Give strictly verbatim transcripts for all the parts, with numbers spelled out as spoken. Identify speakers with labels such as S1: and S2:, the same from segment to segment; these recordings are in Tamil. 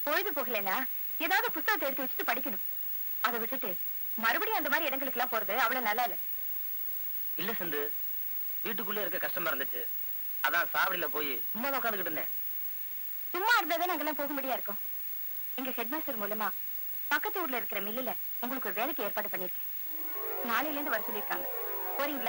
S1: பொழுது போகலன்னா ஏதாவது புத்தகத்தை எடுத்து வச்சுட்டு படிக்கணும். அதை விட்டுட்டு மறுபடியும் அந்த மாதிரி இடங்களுக்கு எல்லாம் போறது அவ்வளவு நல்லா இல்ல.
S2: இல்ல சிந்து, வீட்டுக்குள்ளே இருக்க கஷ்டமா இருந்துச்சு, அதான் சாவடியில போய் சும்மா தான் உட்காந்துக்கிட்டு இருந்தேன்.
S1: சும்மா இருந்தாதான் நாங்கெல்லாம் போக முடியா இருக்கோம். எங்க ஹெட்மாஸ்டர் மூலமா பக்கத்து ஊர்ல இருக்கிற மில்லுல உங்களுக்கு ஒரு வேலைக்கு ஏற்பாடு பண்ணிருக்கேன். நாளையில இருந்து வர சொல்லிருக்காங்க. போறீங்களா?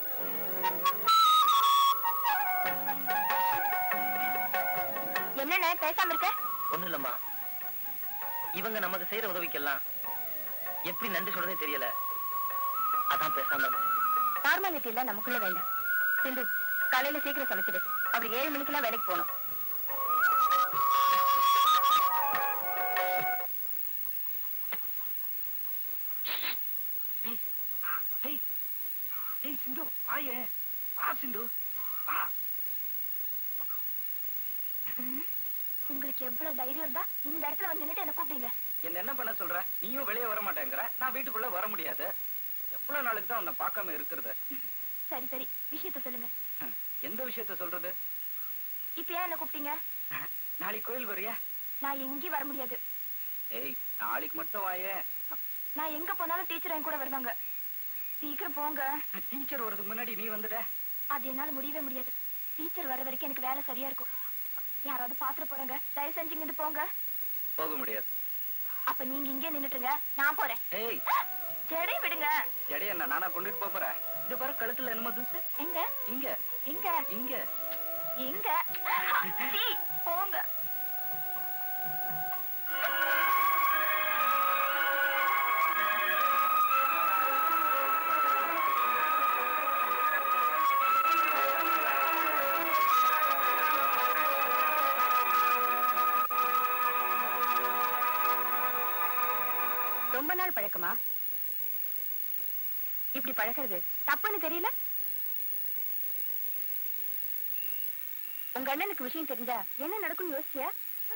S1: என்னென்ன பேசாம இருக்க?
S2: ஒண்ணும் இல்லம்மா, இவங்க நமக்கு செய்யற உதவிக்கெல்லாம் எப்படி நன்றி சொல்றதே தெரியல, அதான் பேசாம இருந்தேன்.
S1: ஃபார்மாலிட்டி எல்லாம் நமக்குள்ள வேண்டாம். சிந்து, காலையில சீக்கிரம் சமைச்சிடு. அப்படி ஏழு மணிக்கு எல்லாம் வேலைக்கு போகணும்.
S2: சிந்து வாயே, வா சிந்து வா.
S1: உங்களுக்கு எவ்வளவு தைரியம் இருந்தா இந்த இடத்துல வந்து நின்னுட்டு என்ன கூப்பிட்டீங்க?
S2: என்ன என்ன பண்ண சொல்ற? நீயும் வெளியே வர மாட்டேங்கிற, நான் வீட்டுக்குள்ள வர முடியாது. எவ்வளவு நாளுக்கு தான் உன்னை பார்க்காம இருக்கிறது?
S1: சரி சரி, விஷயத்த சொல்லுங்க.
S2: எந்த விஷயத்த சொல்றது?
S1: இப்ப ஏன் என்ன கூப்பிட்டீங்க?
S2: நாளைக்கு கோயில் வரியா?
S1: நான் எங்கேயும் வர முடியாது.
S2: ஏய், நாளைக்கு மட்டும் வாயே.
S1: நான் எங்க போனாலும் டீச்சர் என் கூட வருவாங்க. சீக்கிரம் போங்க.
S2: டீச்சர் வரதுக்கு முன்னாடி நீ வந்துட.
S1: அது என்னால முடியவே முடியாது. டீச்சர் வர வரைக்கும் எனக்கு வேலை சரியா இருக்கும். யாராவது பாத்துட்டு போறாங்க, தயவு செஞ்சு இங்கிட்டு போங்க.
S2: போக முடியாது.
S1: அப்ப நீங்க இங்கே நின்னுட்டுங்க, நான் போறேன்.
S2: ஏய்,
S1: ஜடை விடுங்க.
S2: ஜடை என்ன நானா கொண்டுட்டு போறேன்? இது பாரு, கழுத்துல என்னமோ தூசு.
S1: எங்க
S2: இங்க
S1: எங்க
S2: இங்க
S1: எங்க போங்க. ரொம்ப நாள் பழக்கமா? இப்படி பழகிறது தப்புன்னு தெரியல? உங்க அண்ணனுக்கு விஷயம் தெரிஞ்சா என்ன நடக்கும்னு யோசிச்சியா?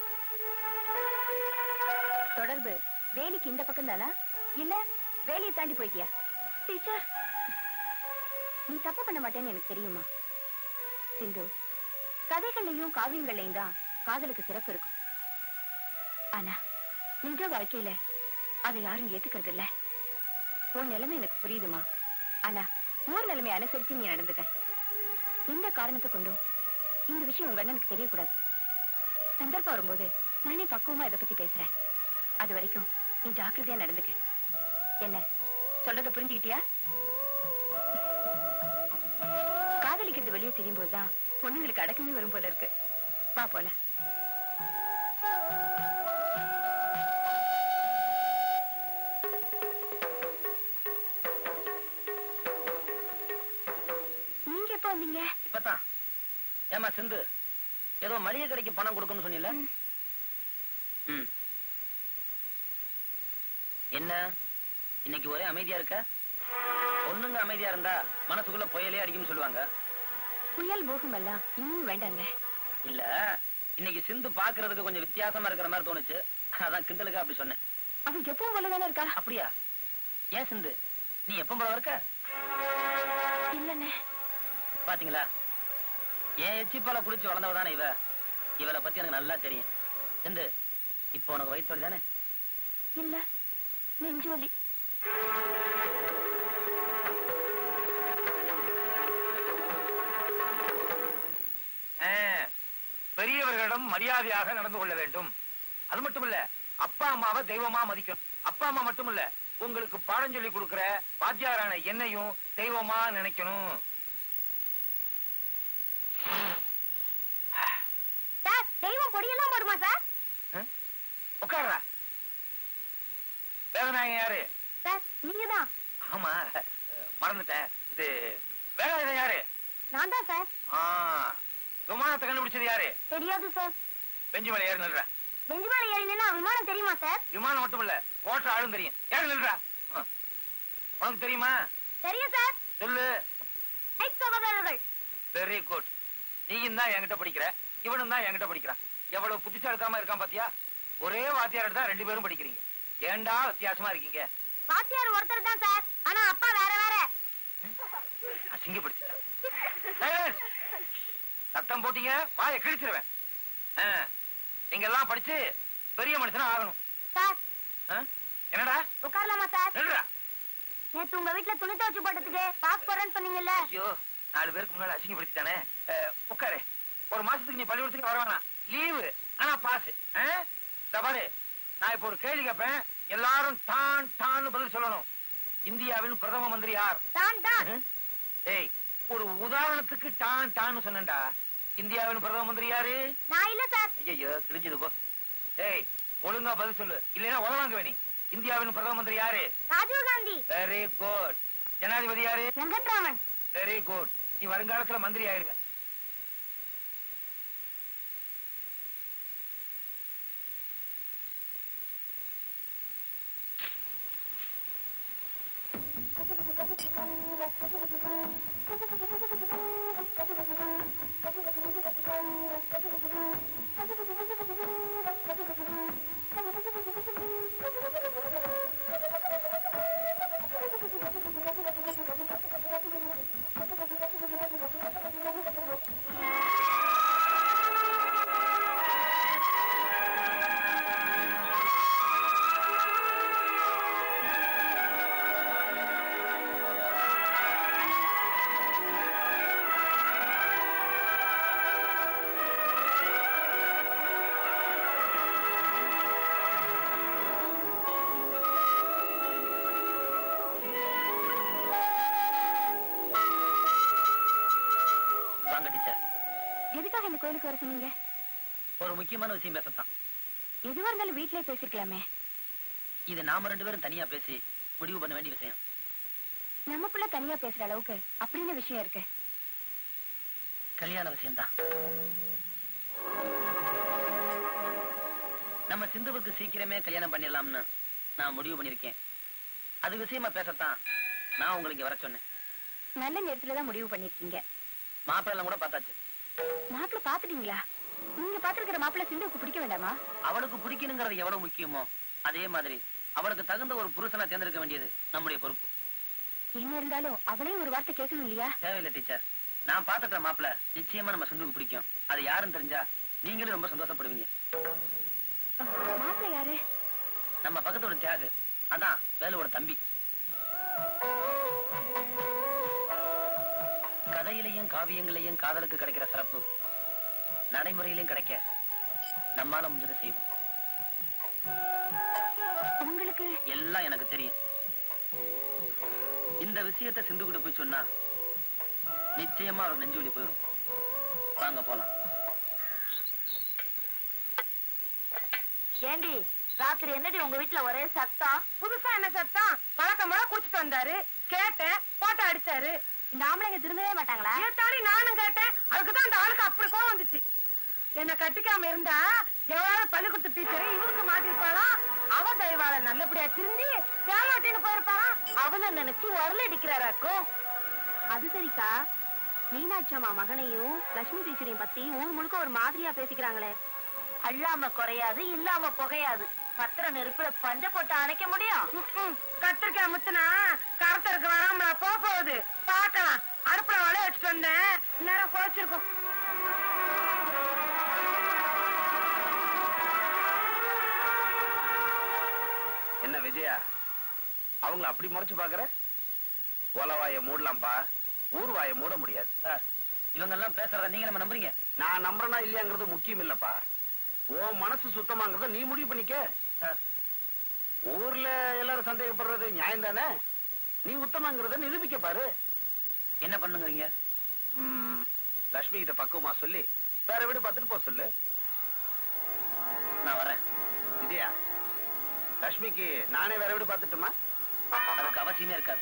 S1: தொடர்பு வேலிக்கு இந்த பக்கம் தானா, இல்ல வேலியை தாண்டி போயிட்டியா? டீச்சர், நீ தப்பு பண்ண மாட்டேன்னு எனக்கு தெரியுமா? சிந்து, கதைகள்லையும் காவியங்கள்லையும் தான் காதலுக்கு சிறப்பு இருக்கும். ஆனா நிஜ வாழ்க்கையில அதை யாரும் ஏத்துக்கிறது இல்ல. உன் நிலைமை எனக்கு புரியுதுமா. ஆனா ஊர் நிலைமை அனுசரிச்சு நீ நடந்துக்க. எந்த காரணத்தை கொண்டும் இந்த விஷயம் உங்க அண்ணனுக்கு தெரியக்கூடாது. சந்தர்ப்பம் வரும்போது நானே பக்குவமா இதை பத்தி பேசுறேன். அது வரைக்கும் நீ ஜாக்கிரதையா நடந்துக்க. என்ன சொல்றத புரிஞ்சுக்கிட்டியா? காதலிக்கிறது வெளியே தெரியும் போதுதான் பொண்ணுங்களுக்கு அடக்கமே வரும் போல இருக்கு. வா போல. நீங்க எப்ப வந்தீங்க?
S2: இப்பதான். ஏமா சிந்து, ஏதோ மளிகை கடைக்கு பணம் கொடுக்கணும்னு சொன்னீல? என்ன இன்னைக்கு ஒரே அமைதியா இருக்க? பொண்ணுங்க அமைதியா இருந்தா மனசுக்குள்ள புயலே அடிக்கும்னு சொல்லுவாங்க.
S1: புயல் போகும் எல்லாம் இன்னும் வேண்டாங்க.
S2: இல்ல, இன்னைக்கு சிந்து பாக்குறதுக்கு கொஞ்சம் வித்தியாசமா இருக்கிற மாதிரி தோணுச்சு, அதான் கிண்டலுக்கா அப்படி சொன்னேன்.
S1: அவன் எப்பவும் போலதானே இருக்கா?
S2: அப்படியா? ஏன் சிந்து, நீ எப்ப போல இருக்க?
S1: இல்லண்ணே.
S2: பாத்தீங்களா, ஏன் எச்சிப்பால குடிச்சு வளர்ந்தவதானே இவ. இவளை பத்தி எனக்கு நல்லா தெரியும். சிந்து, இப்போ உனக்கு வயிற்று வலி தானே?
S1: இல்ல, நெஞ்சு வலி.
S3: பெரியவர்களிடம் மரியாதையாக நடந்து கொள்ள வேண்டும். அது மட்டும் இல்ல, அப்பா அம்மாவை தெய்வமா மதிக்கணும். அப்பா அம்மா மட்டும் இல்ல, உங்களுக்கு பாடம் சொல்லி கொடுக்கிற வாத்தியாரான என்னையும் தெய்வமா நினைக்கணும்.
S1: சார், தெய்வம் பொடியெல்லாம் போடுமா சார்?
S3: உட்கார்ற. வேதநாயகன் யாரு?
S1: சார், நீங்கதான்.
S3: ஆமா, மறந்துட்டேன். இது வேதநாயகன் யாரு?
S1: நான் தான் சார்.
S3: விமானத்தை கண்டுபிடிச்சது யாரு?
S1: தெரியாது சார்.
S3: பெஞ்சு மேல ஏறி நில்ற.
S1: பெஞ்சு மேல ஏறி நின்னா விமானம் தெரியுமா சார்?
S3: விமானம் மட்டும் இல்ல, ஓட்டுற ஆளும் தெரியும். ஏறி நில்ற. உனக்கு தெரியுமா?
S1: தெரியும் சார்.
S3: சொல்லு.
S1: சகோதரர்கள்.
S3: Very good. நீயும் தான் என்கிட்ட படிக்கிற, இவனும் தான் என்கிட்ட படிக்கிறான். எவ்வளவு புத்திசாலித்தனமா இருக்கான் பாத்தியா? ஒரே வாத்தியார் தான் ரெண்டு பேரும் படிக்கிறீங்க. ஏண்டா வித்தியாசமா இருக்கீங்க?
S1: வாத்தியார் ஒருத்தர் தான் சார், ஆனா அப்பா வேற வேற.
S3: அசிங்கப்படுத்திட்டேன். சத்தம் போட்டீங்க வாயை கிழிச்சிருவேன். நீங்க எல்லாம் படிச்சு பெரிய மனுஷனா ஆகணும்.
S1: சார்
S3: என்னடா
S1: உட்காரலாமா சார்?
S3: என்னடா
S1: நேத்து உங்க வீட்டுல துணி துவைச்சு போட்டதுக்கு பாஸ் போறேன்னு சொன்னீங்கல்ல?
S3: ஐயோ, நாலு பேருக்கு முன்னாடி அசிங்கப்படுத்திட்டானே. உட்காரு. ஒரு மாசத்துக்கு நீ பள்ளிக்கூடத்துக்கு வர வேணாம், லீவு. ஆனா பாஸ். பாரு, நான் இப்ப ஒரு கேள்வி கேட்பேன், எல்லாரும் டான் டான்னு பதில் சொல்லணும். இந்தியாவின் பிரதம மந்திரி யார்?
S1: தான் தான்.
S3: ஏய், ஒரு உதாரணத்துக்கு டான் டான்னு சொன்னேன்டா. இந்தியாவின் பிரதம மந்திரி யாரு?
S1: நான் இல்ல சார்.
S3: ஐயோ, கிழிஞ்சது போ. ஏய், ஒழுங்கா பதில் சொல்லு, இல்லைன்னா உதவாங்க வேணி. இந்தியாவின் பிரதம மந்திரி யாரு?
S1: ராஜீவ் காந்தி.
S3: Very good. ஜனாதிபதி யாரு?
S1: வெங்கட்ராமன்.
S3: Very good. நீ வருங்காலத்துல மந்திரி ஆயிருவ.
S1: எதுக்காக இந்த கோயிலுக்கு வர சொன்னீங்க?
S2: ஒரு முக்கியமான விஷயம் பேசத்தான்.
S1: எதுவா இருந்தாலும் வீட்லயே பேசிருக்கலாமே.
S2: இது நாம ரெண்டு பேரும் தனியா பேசி முடிவு பண்ண வேண்டிய விஷயம்.
S1: நமக்குள்ள தனியா பேசுற அளவுக்கு அப்படின்னு விஷயம் இருக்கு.
S2: கல்யாண விஷயம்தான். நம்ம சிந்துவுக்கு சீக்கிரமே கல்யாணம் பண்ணிடலாம்னு நான் முடிவு பண்ணிருக்கேன். அது விஷயமா பேசத்தான் நான் உங்களுக்கு வர சொன்னேன்.
S1: நல்ல நேரத்துலதான் முடிவு பண்ணிருக்கீங்க.
S2: மாப்பிள்ளை கூட பார்த்தாச்சு.
S1: மாப்பிள்ள பாத்துட்டீங்களா? நீங்க பாத்துருக்கிற மாப்பிள்ள சிந்துவுக்கு பிடிக்க வேண்டாமா?
S2: அவளுக்கு பிடிக்கணுங்கிறது எவ்வளவு முக்கியமோ அதே மாதிரி அவளுக்கு தகுந்த ஒரு புருஷனை தேர்ந்தெடுக்க வேண்டியது நம்முடைய பொறுப்பு.
S1: என்ன இருந்தாலும் அவளையும் ஒரு வார்த்தை கேட்கணும் இல்லையா?
S2: தேவையில்லை டீச்சர். நான் பாத்துக்கிற மாப்பிள்ள நிச்சயமா நம்ம சிந்துவுக்கு பிடிக்கும். அது யாருன்னு தெரிஞ்சா நீங்களும் ரொம்ப சந்தோஷப்படுவீங்க.
S1: மாப்பிள்ள யாரு?
S2: நம்ம பக்கத்தோட தியாகு. அதான் வேலுவோட தம்பி. கதையிலையும் காவியங்களையும் காதலுக்கு கிடைக்கிற சிறப்பு நடைமுறையிலையும் கிடைக்க நம்மால முடிஞ்சதை செய்வோம்.
S1: உங்களுக்கு
S2: எல்லாம் எனக்கு தெரியும். இந்த விஷயத்தை சிந்து கிட்ட போய் சொன்னா நிச்சயமா அவர் நெஞ்சு வலி போயிடும். வாங்க போலாம்.
S1: ஏண்டி ராத்திரி என்னடி உங்க வீட்டுல ஒரே சத்தம்? புதுசா என்ன சத்தம்? வழக்கம் போல குடிச்சிட்டு வந்தாரு, கேட்டேன், போட்டோ அடிச்சாரு. இந்த ஆம்பளைங்க திருந்தவே மாட்டாங்களா? ஏத்தாடி நானும் கேட்டேன், அதுக்குதான் அந்த ஆளுக்கு அப்படி கோவம் வந்துச்சு. என்ன கட்டிக்காம இருந்தா எவ்வளவு பள்ளிக்கூட டீச்சரை இவருக்கு மாட்டிருப்பாளாம். அவ தயவாள நல்லபடியா திருந்தி தேவாட்டின்னு போயிருப்பாளாம். அவனை நினைச்சு உரல அடிக்கிறாராக்கும். அது சரிக்கா, மீனாட்சி அம்மா மகனையும் லட்சுமி டீச்சரையும் பத்தி ஊர் முழுக்க ஒரு மாதிரியா பேசிக்கிறாங்களே. அல்லாம குறையாது, இல்லாம புகையாது. பத்திர நெருப்புல பஞ்ச போட்டு அணைக்க முடியும்? கத்திரிக்காய் முத்துனா கருத்தருக்கு வராமலா போக போகுது. பாக்கலாம். அடுப்புல வளைய வச்சுட்டு வந்தேன், நேரம் குறைச்சிருக்கும்.
S3: என்ன விஜயா, அவங்கள அப்படி முறைச்சு பாக்குற? ஒலவாய மூடலாம்பா, ஊர்வாய மூட முடியாது.
S2: சார், இவங்க எல்லாம் பேசுறத நீங்க நம்ம நம்புறீங்க?
S3: நான் நம்புறேனா இல்லையாங்கிறது முக்கியம் இல்லப்பா. உன் மனசு சுத்தமாங்கிறத நீ முடிவு பண்ணிக்க. ஊர்ல எல்லாரும் சந்தேகப்படுறது நியாயம் தானே? நீ உத்தமாங்கிறத நிரூபிக்க பாரு.
S2: என்ன பண்ணுங்கிறீங்க?
S3: லட்சுமி கிட்ட பக்குவமா சொல்லி வேற வீடு பார்த்துட்டு போக சொல்லு.
S2: நான் வரேன்.
S3: விஜயா, லட்சுமிக்கு நானே வேற வீடு பார்த்துட்டுமா?
S2: அதுக்கு அவசியமே இருக்காது.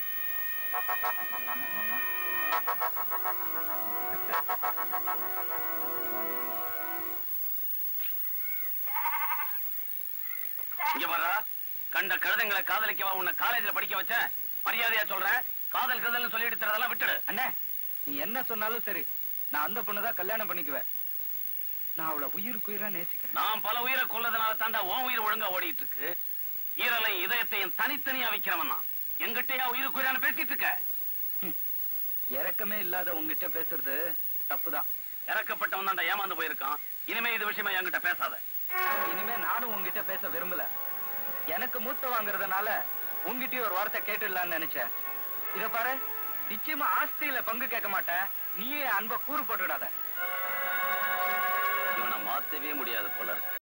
S4: இங்க வர்றா, கண்ட கழுதைங்களை காதலிக்கவா உன்னை காலேஜ்ல படிக்க வச்சேன். மரியாதையா சொல்றேன், காதல் கதல்னு சொல்லிட்டு தரதெல்லாம் விட்டுடு.
S5: அண்ணே, நீ என்ன சொன்னாலும் சரி, நான் அந்த பொண்ணுதான் கல்யாணம் பண்ணிக்குவேன். நான் அவளை உயிருக்கு உயிரா நேசிக்கிறேன்.
S4: நான் பல உயிரை கொள்ளதுனால தாண்டா உன் உயிர் ஒழுங்கா ஓடிட்டு இருக்கு. ஈரலையும் இதயத்தையும் தனித்தனியா வைக்கிறவன் தான். எங்கிட்டயா உயிருக்கு உயிரான பேசிட்டு இருக்க?
S5: இறக்கமே இல்லாத உங்ககிட்ட பேசுறது தப்புதான்.
S4: இறக்கப்பட்டவன் தாண்டா ஏமாந்து போயிருக்கான். இனிமே இது விஷயமா என்கிட்ட பேசாத.
S5: இனிமே நானும் உங்ககிட்ட பேச விரும்பல. எனக்கு மூத்த வாங்குறதுனால உங்ககிட்டயும் ஒரு வார்த்தை கேட்டுடலான்னு நினைச்சேன். இத பாரு, நிச்சயமா ஆஸ்தியில பங்கு கேட்க மாட்டேன். நீயே அன்பை கூறு போட்டுடாத.
S4: இவனை மாத்தவே முடியாது போல இருக்கு.